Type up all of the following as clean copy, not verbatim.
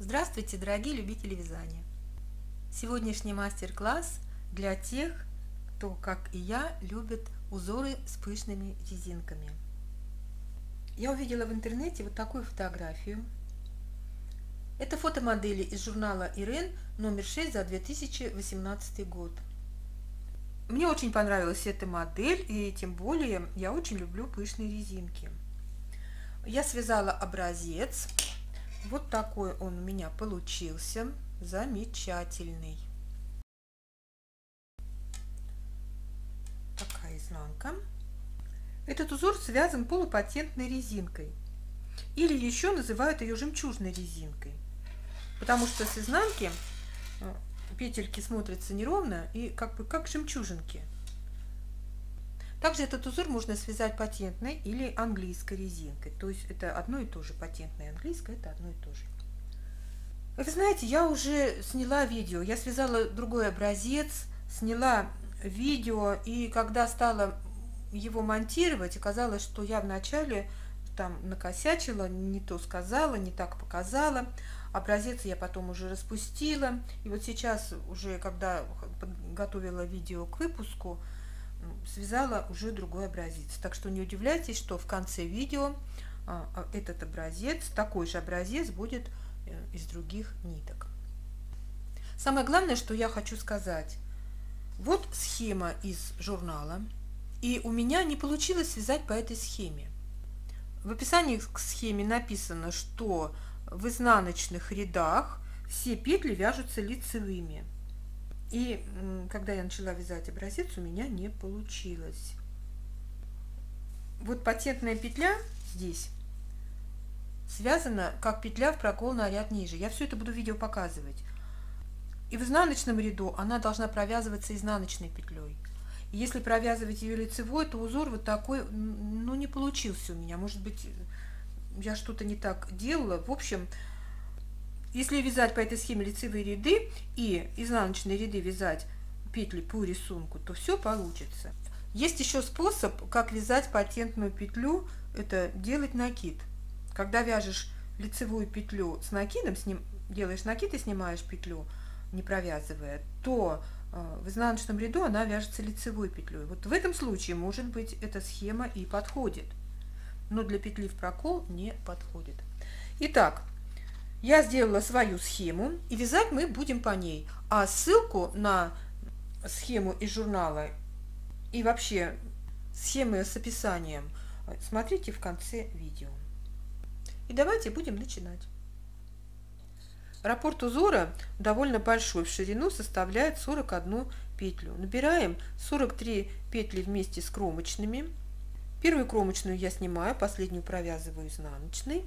Здравствуйте, дорогие любители вязания! Сегодняшний мастер-класс для тех, кто, как и я, любит узоры с пышными резинками. Я увидела в интернете вот такую фотографию. Это фото модели из журнала Irene номер 6 за 2018 год. Мне очень понравилась эта модель, и тем более я очень люблю пышные резинки. Я связала образец. Вот такой он у меня получился, замечательный. Такая изнанка. Этот узор связан полупатентной резинкой, или еще называют ее жемчужной резинкой, потому что с изнанки петельки смотрятся неровно и как жемчужинки. Также этот узор можно связать патентной или английской резинкой, то есть это одно и то же, патентная и английская это одно и то же. Вы знаете, я уже сняла видео, я связала другой образец, сняла видео, и когда стала его монтировать, оказалось, что я вначале там накосячила, не то сказала, не так показала. Образец я потом уже распустила, и вот сейчас уже, когда готовила видео к выпуску, связала уже другой образец. Так что не удивляйтесь, что в конце видео этот образец, такой же образец будет из других ниток. Самое главное, что я хочу сказать. Вот схема из журнала, и у меня не получилось связать по этой схеме. В описании к схеме написано, что в изнаночных рядах все петли вяжутся лицевыми. И когда я начала вязать образец, у меня не получилось. Вот патентная петля здесь связана как петля в прокол на ряд ниже. Я все это буду в видео показывать. И в изнаночном ряду она должна провязываться изнаночной петлей. И если провязывать ее лицевой, то узор вот такой, ну, не получился у меня. Может быть, я что-то не так делала. В общем, если вязать по этой схеме лицевые ряды и изнаночные ряды вязать петли по рисунку, то все получится. Есть еще способ, как вязать патентную петлю, это делать накид. Когда вяжешь лицевую петлю с накидом, делаешь накид и снимаешь петлю, не провязывая, то в изнаночном ряду она вяжется лицевой петлей. Вот в этом случае, может быть, эта схема и подходит, но для петли в прокол не подходит. Итак, я сделала свою схему, и вязать мы будем по ней. А ссылку на схему из журнала и вообще схемы с описанием смотрите в конце видео. И давайте будем начинать. Раппорт узора довольно большой, в ширину составляет 41 петлю. Набираем 43 петли вместе с кромочными. Первую кромочную я снимаю, последнюю провязываю изнаночной.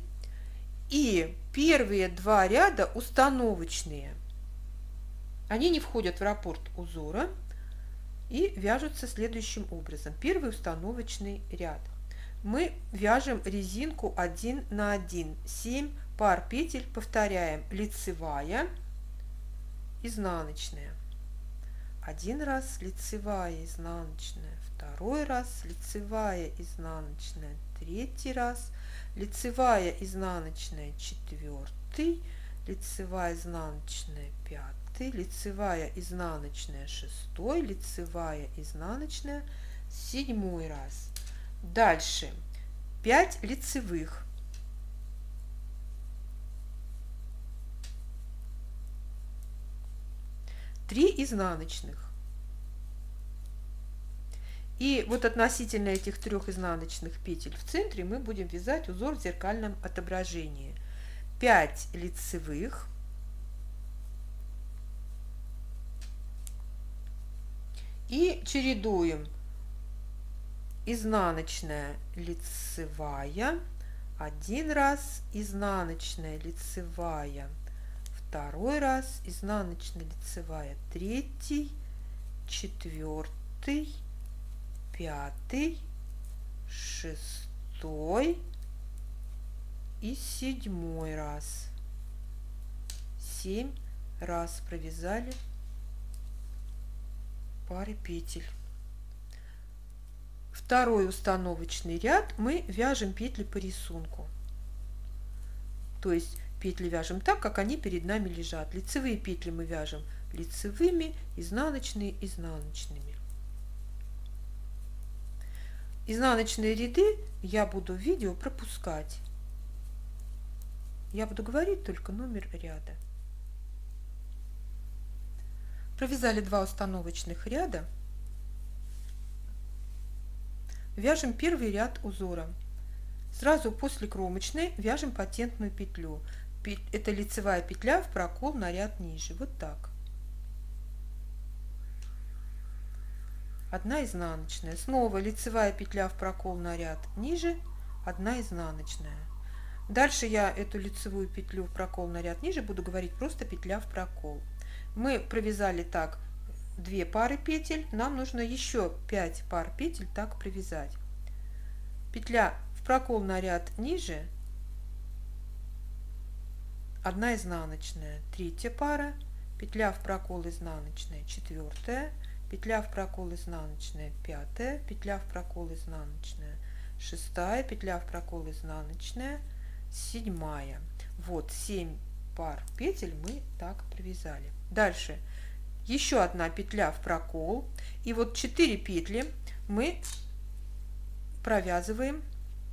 И первые два ряда установочные. Они не входят в раппорт узора и вяжутся следующим образом. Первый установочный ряд. Мы вяжем резинку 1 на 1, 7 пар петель, повторяем: лицевая, изнаночная. Один раз лицевая, изнаночная, второй раз лицевая, изнаночная, третий раз лицевая, изнаночная, четвертый, лицевая, изнаночная, пятый, лицевая, изнаночная, шестой, лицевая, изнаночная, седьмой раз. Дальше 5 лицевых, три изнаночных. И вот относительно этих трех изнаночных петель в центре мы будем вязать узор в зеркальном отображении. 5 лицевых, и чередуем изнаночная, лицевая, один раз изнаночная, лицевая, второй раз изнаночная, лицевая, третий, четвертый, пятый, шестой и седьмой раз. 7 раз провязали пары петель. Второй установочный ряд мы вяжем петли по рисунку. То есть петли вяжем так, как они перед нами лежат. Лицевые петли мы вяжем лицевыми, изнаночные изнаночными. Изнаночные ряды я буду в видео пропускать. Я буду говорить только номер ряда. Провязали 2 установочных ряда. Вяжем первый ряд узора. Сразу после кромочной вяжем патентную петлю. Это лицевая петля в прокол на ряд ниже. Вот так. 1 изнаночная. Снова лицевая петля в прокол на ряд ниже, 1 изнаночная. Дальше я эту лицевую петлю в прокол на ряд ниже буду говорить просто петля в прокол. Мы провязали так 2 пары петель, нам нужно еще 5 пар петель так провязать. Петля в прокол на ряд ниже, 1 изнаночная, 3 пара, петля в прокол изнаночная, 4, петля в прокол изнаночная, 5, петля в прокол изнаночная, 6, петля в прокол изнаночная, 7. Вот 7 пар петель мы так провязали. Дальше еще 1 петля в прокол, и вот 4 петли мы провязываем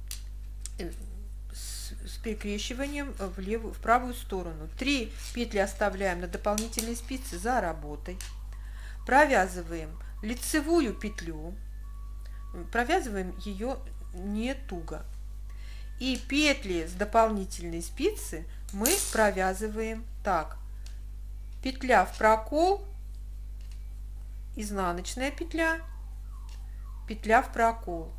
с перекрещиванием в правую сторону. 3 петли оставляем на дополнительной спице за работой. Провязываем лицевую петлю, провязываем ее не туго. И петли с дополнительной спицы мы провязываем так. Петля в прокол, изнаночная петля, петля в прокол.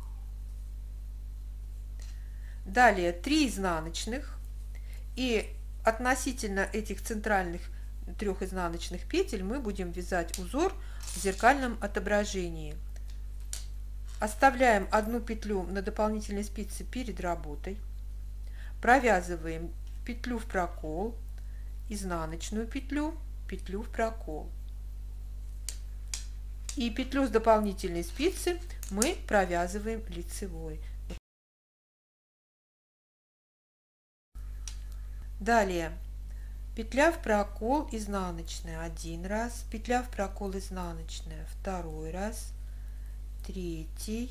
Далее 3 изнаночных, и относительно этих центральных 3 изнаночных петель мы будем вязать узор в зеркальном отображении. Оставляем 1 петлю на дополнительной спице перед работой, провязываем петлю в прокол, изнаночную петлю, петлю в прокол. И петлю с дополнительной спицы мы провязываем лицевой. Далее петля в прокол изнаночная 1 раз, петля в прокол изнаночная 2 раз, 3,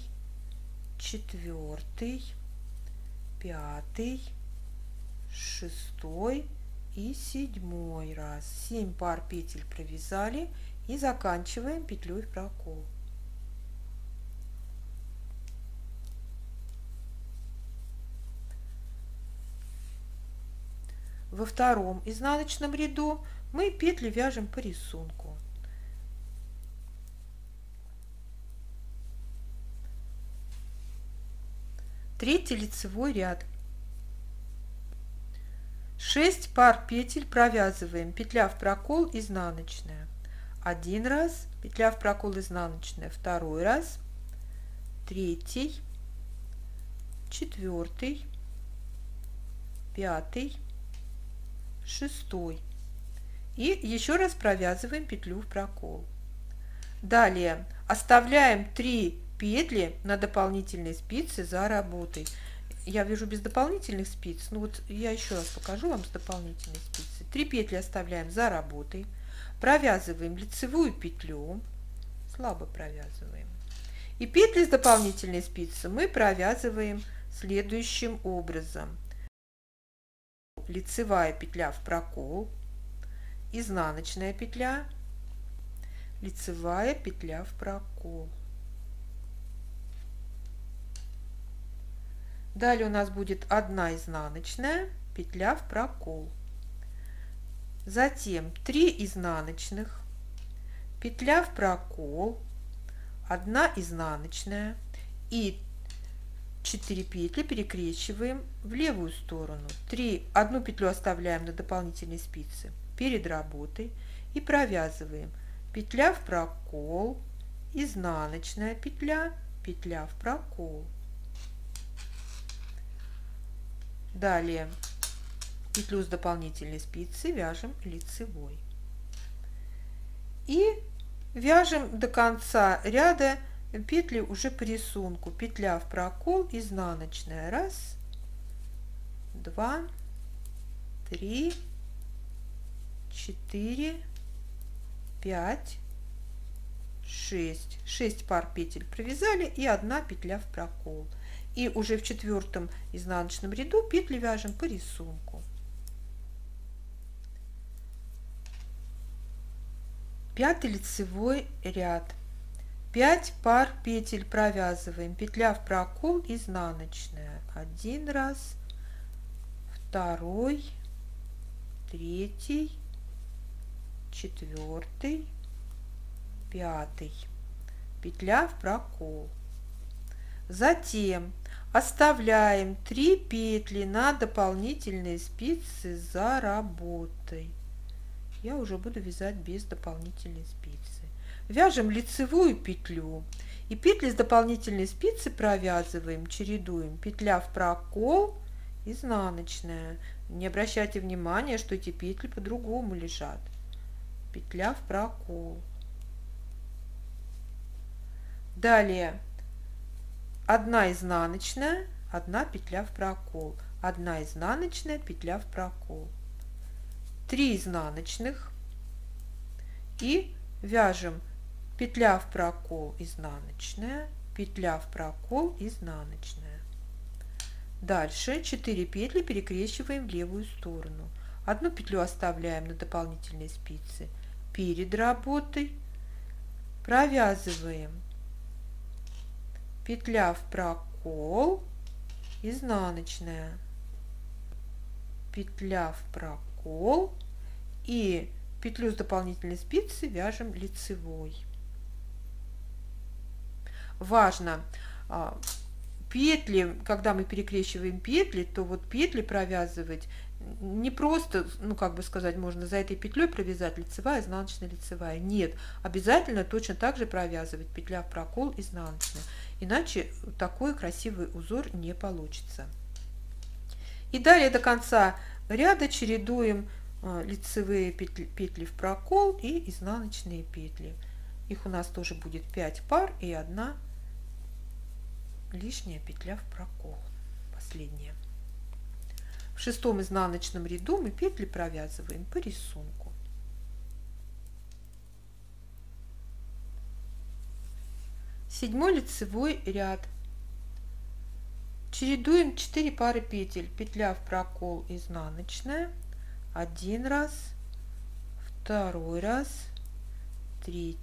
4, 5, 6 и 7 раз. 7 пар петель провязали и заканчиваем петлей в прокол. Во 2-м изнаночном ряду мы петли вяжем по рисунку. Третий лицевой ряд. 6 пар петель провязываем. Петля в прокол изнаночная 1 раз, петля в прокол изнаночная 2 раз, 3, 4, 5, 6. И еще раз провязываем петлю в прокол. Далее оставляем 3 петли на дополнительной спице за работой. Я вяжу без дополнительных спиц, ну вот я еще раз покажу вам с дополнительной спицы. 3 петли оставляем за работой, провязываем лицевую петлю, слабо провязываем, и петли с дополнительной спицы мы провязываем следующим образом. Лицевая петля в прокол, изнаночная петля, лицевая петля в прокол. Далее у нас будет 1 изнаночная петля в прокол, затем 3 изнаночных, петля в прокол, 1 изнаночная и 4 петли перекрещиваем в левую сторону. 1 петлю оставляем на дополнительной спице перед работой и провязываем петля в прокол, изнаночная петля, петля в прокол. Далее петлю с дополнительной спицы вяжем лицевой. И вяжем до конца ряда петли уже по рисунку. Петля в прокол, изнаночная 1, 2, 3, 4, 5, 6. 6 пар петель провязали и 1 петля в прокол. И уже в 4 изнаночном ряду петли вяжем по рисунку. 5 лицевой ряд. 5 пар петель провязываем. Петля в прокол, изнаночная. 1 раз, 2, 3, 4, 5. Петля в прокол. Затем оставляем 3 петли на дополнительные спицы за работой. Я уже буду вязать без дополнительной спицы. Вяжем лицевую петлю и петли с дополнительной спицы провязываем, чередуем. Петля в прокол, изнаночная. Не обращайте внимания, что эти петли по-другому лежат. Петля в прокол. Далее 1 изнаночная, 1 петля в прокол, 1 изнаночная, петля в прокол, 3 изнаночных и вяжем петля в прокол, изнаночная, петля в прокол, изнаночная. Дальше 4 петли перекрещиваем в левую сторону. 1 петлю оставляем на дополнительной спице перед работой, провязываем петля в прокол, изнаночная, петля в прокол и петлю с дополнительной спицы вяжем лицевой. Важно, петли, когда мы перекрещиваем петли, то вот петли провязывать не просто, ну как бы сказать, можно за этой петлей провязать лицевая, изнаночная, лицевая. Нет, обязательно точно так же провязывать петля в прокол, изнаночная. Иначе такой красивый узор не получится. И далее до конца ряда чередуем лицевые петли в прокол и изнаночные петли. Их у нас тоже будет 5 пар и 1 лишняя петля в прокол, последняя. В 6 изнаночном ряду мы петли провязываем по рисунку. Седьмой лицевой ряд. Чередуем 4 пары петель. Петля в прокол, изнаночная, 1 раз, 2 раз, 3,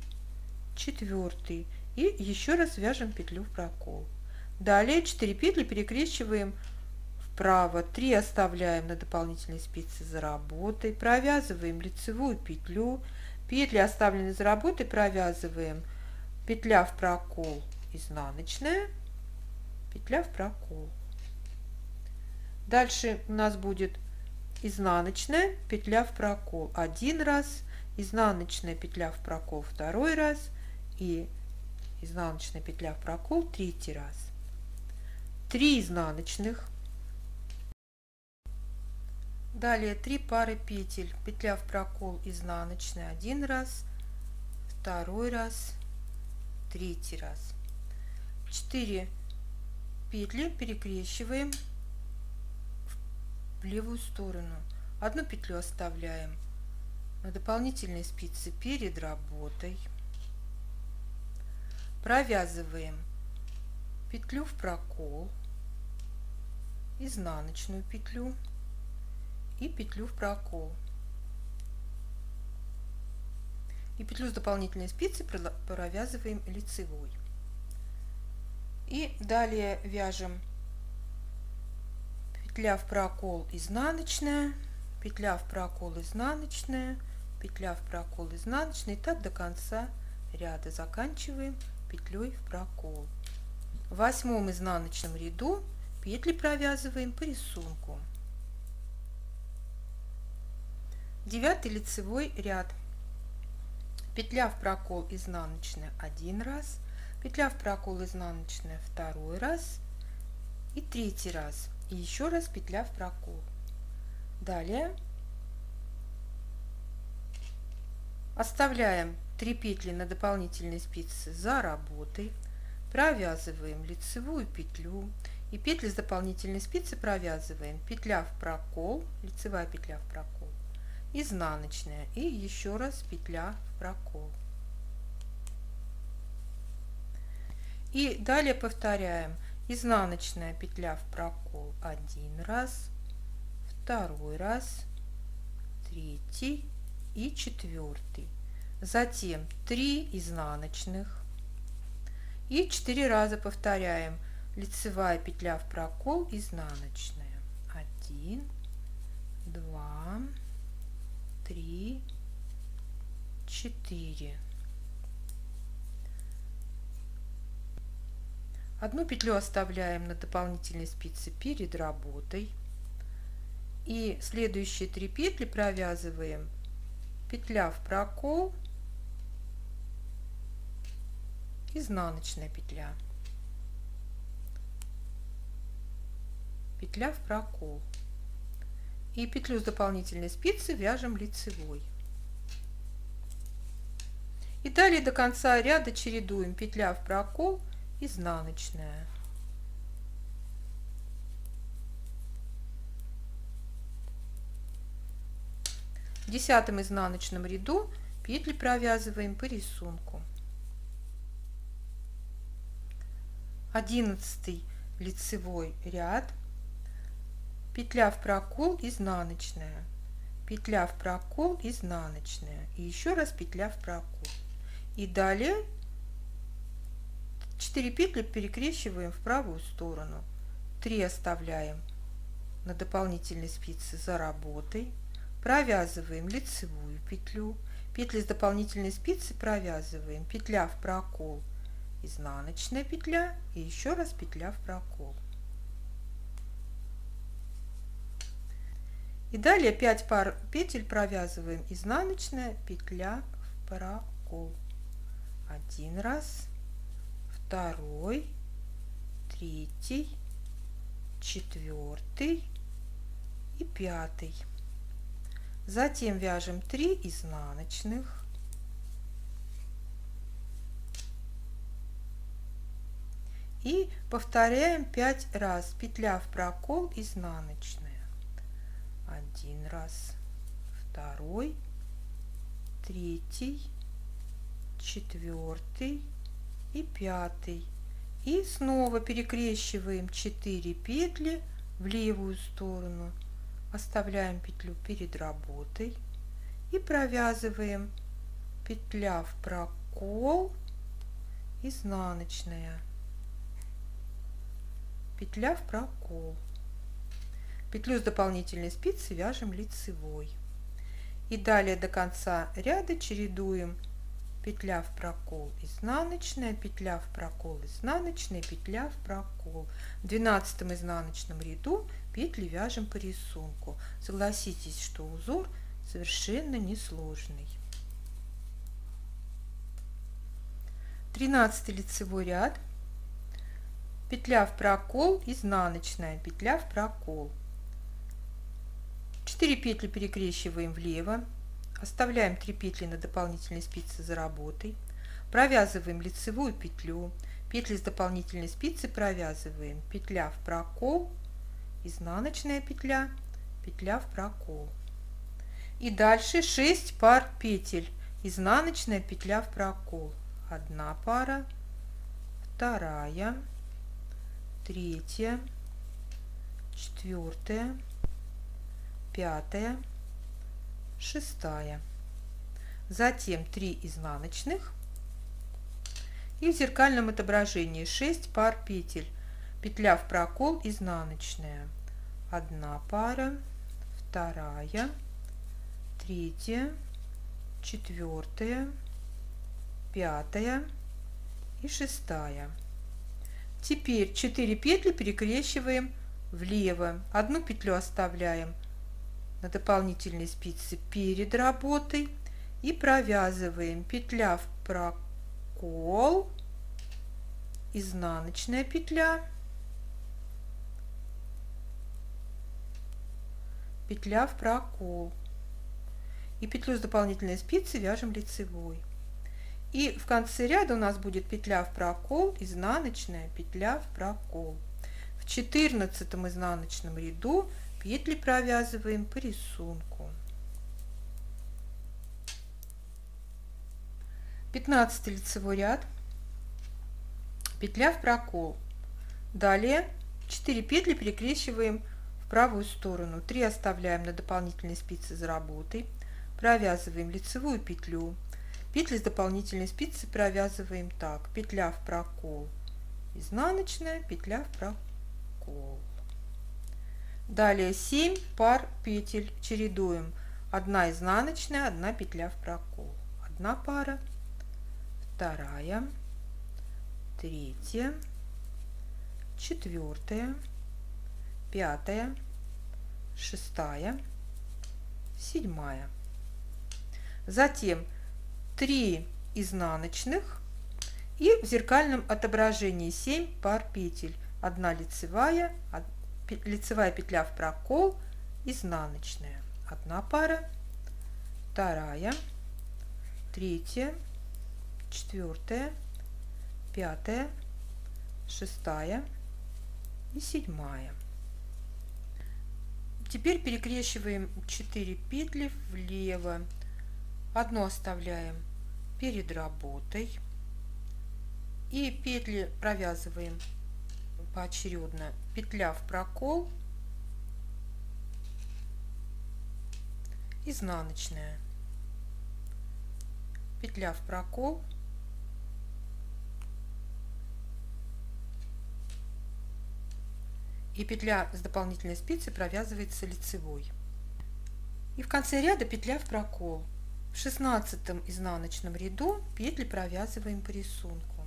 4 и еще раз вяжем петлю в прокол. Далее 4 петли перекрещиваем вправо, 3 оставляем на дополнительной спице за работой, провязываем лицевую петлю, петли, оставленные за работой, провязываем петля в прокол, изнаночная, петля в прокол. Дальше у нас будет изнаночная, петля в прокол 1 раз, изнаночная петля в прокол 2 раз и изнаночная петля в прокол 3 раз. 3 изнаночных. Далее 3 пары петель, петля в прокол, изнаночная 1 раз, 2 раз, 3 раз. 4 петли перекрещиваем в левую сторону. 1 петлю оставляем на дополнительной спице перед работой. Провязываем петлю в прокол, изнаночную петлю и петлю в прокол. И петлю с дополнительной спицы провязываем лицевой. И далее вяжем петля в прокол, изнаночная, петля в прокол, изнаночная, петля в прокол, изнаночная. И так до конца ряда заканчиваем петлей в прокол. В 8 изнаночном ряду петли провязываем по рисунку. 9 лицевой ряд. Петля в прокол, изнаночная 1 раз, петля в прокол, изнаночная 2 раз и 3 раз. И еще раз петля в прокол. Далее оставляем 3 петли на дополнительной спице за работой, провязываем лицевую петлю И петли с дополнительной спицы провязываем. Петля в прокол, лицевая петля в прокол, изнаночная и еще раз петля в прокол. И далее повторяем. Изнаночная петля в прокол один раз, второй раз, третий и четвертый. Затем 3 изнаночных и 4 раза повторяем. Лицевая петля в прокол, изнаночная. 1, 2, 3, 4. Одну петлю оставляем на дополнительной спице перед работой. И следующие 3 петли провязываем. Петля в прокол, изнаночная петля, петля в прокол. И петлю с дополнительной спицы вяжем лицевой. И далее до конца ряда чередуем петля в прокол, изнаночная. В 10 изнаночном ряду петли провязываем по рисунку. 11 лицевой ряд, петля в прокол, изнаночная, петля в прокол, изнаночная и еще раз петля в прокол. И далее 4 петли перекрещиваем в правую сторону, 3 оставляем на дополнительной спице за работой, провязываем лицевую петлю, петли с дополнительной спицы провязываем, петля в прокол, изнаночная петля и еще раз петля в прокол. И далее 5 пар петель провязываем, изнаночная петля в прокол. 1 раз, второй, третий, четвертый и 5. Затем вяжем 3 изнаночных. И повторяем 5 раз. Петля в прокол, изнаночная. 1 раз, второй, третий, четвертый и 5. И снова перекрещиваем 4 петли в левую сторону. Оставляем петлю перед работой и провязываем петля в прокол, изнаночная, петля в прокол. Петлю с дополнительной спицы вяжем лицевой. И далее до конца ряда чередуем петля в прокол, изнаночная, петля в прокол, изнаночная, петля в прокол. В 12 изнаночном ряду петли вяжем по рисунку. Согласитесь, что узор совершенно несложный. 13 лицевой ряд, петля в прокол, изнаночная, петля в прокол. 4 петли перекрещиваем влево, оставляем 3 петли на дополнительной спице за работой, провязываем лицевую петлю, петли с дополнительной спицы провязываем, петля в прокол, изнаночная петля, петля в прокол. И дальше 6 пар петель, изнаночная петля в прокол. 1 пара, 2, 3, 4, 5, 6. Затем 3 изнаночных и в зеркальном отображении 6 пар петель, петля в прокол, изнаночная. 1 пара, 2, 3, 4, 5 и 6. Теперь 4 петли перекрещиваем влево, 1 петлю оставляем на дополнительной спице перед работой и провязываем петля в прокол, изнаночная петля, петля в прокол. И петлю с дополнительной спицы вяжем лицевой. И в конце ряда у нас будет петля в прокол, изнаночная, петля в прокол. В 14 изнаночном ряду петли провязываем по рисунку. 15 лицевой ряд, петля в прокол. Далее 4 петли перекрещиваем в правую сторону, 3 оставляем на дополнительной спице за работой, провязываем лицевую петлю. Петли с дополнительной спицы провязываем так: петля в прокол, изнаночная, петля в прокол. Далее 7 пар петель чередуем: 1 изнаночная, 1 петля в прокол, 1 пара, 2, 3, 4, 5, 6, 7. Затем 3 изнаночных и в зеркальном отображении 7 пар петель: 1 лицевая, лицевая петля в прокол, изнаночная, 1 пара, 2, 3, 4, 5, 6 и 7. Теперь перекрещиваем 4 петли влево, 1 оставляем перед работой и петли провязываем поочередно: петля в прокол, изнаночная, петля в прокол, и петля с дополнительной спицы провязывается лицевой. И в конце ряда петля в прокол. В 16 изнаночном ряду петли провязываем по рисунку.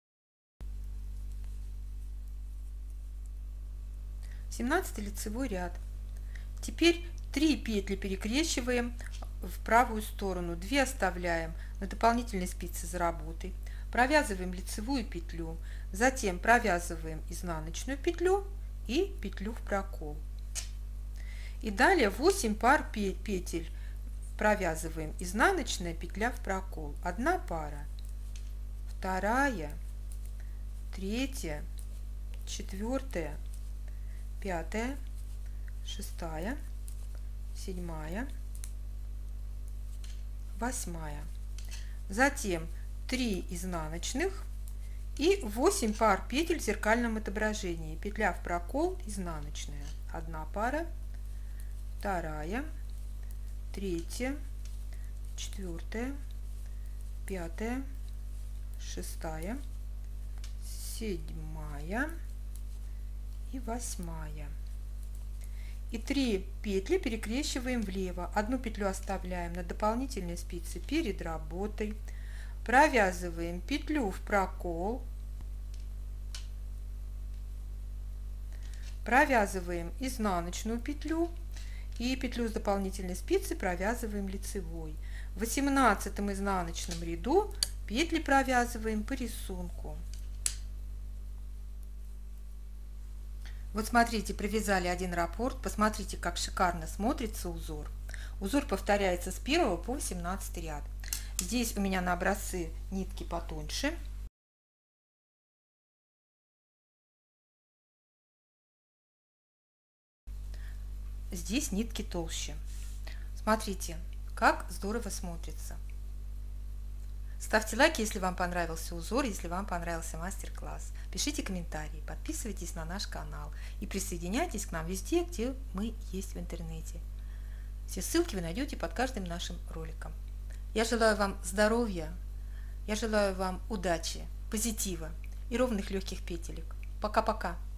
17 лицевой ряд. Теперь 3 петли перекрещиваем в правую сторону, 2 оставляем на дополнительной спице за работой, провязываем лицевую петлю, затем провязываем изнаночную петлю и петлю в прокол. И далее 8 пар петель провязываем: изнаночная, петля в прокол, 1 пара, 2, 3, 4, 5, 6, 7, 8. Затем 3 изнаночных и 8 пар петель в зеркальном отображении: петля в прокол, изнаночная, 1 пара, 2, 3, 4, 5, 6, 7 и 8. И 3 петли перекрещиваем влево, 1 петлю оставляем на дополнительной спице перед работой, провязываем петлю в прокол, провязываем изнаночную петлю и петлю с дополнительной спицы провязываем лицевой. В 18 изнаночном ряду петли провязываем по рисунку. Вот смотрите, провязали 1 раппорт, посмотрите, как шикарно смотрится узор. Узор повторяется с 1 по 18 ряд. Здесь у меня на образцы нитки потоньше. Здесь нитки толще. Смотрите, как здорово смотрится. Ставьте лайк, если вам понравился узор, если вам понравился мастер-класс. Пишите комментарии, подписывайтесь на наш канал и присоединяйтесь к нам везде, где мы есть в интернете. Все ссылки вы найдете под каждым нашим роликом. Я желаю вам здоровья, я желаю вам удачи, позитива и ровных легких петелек. Пока-пока!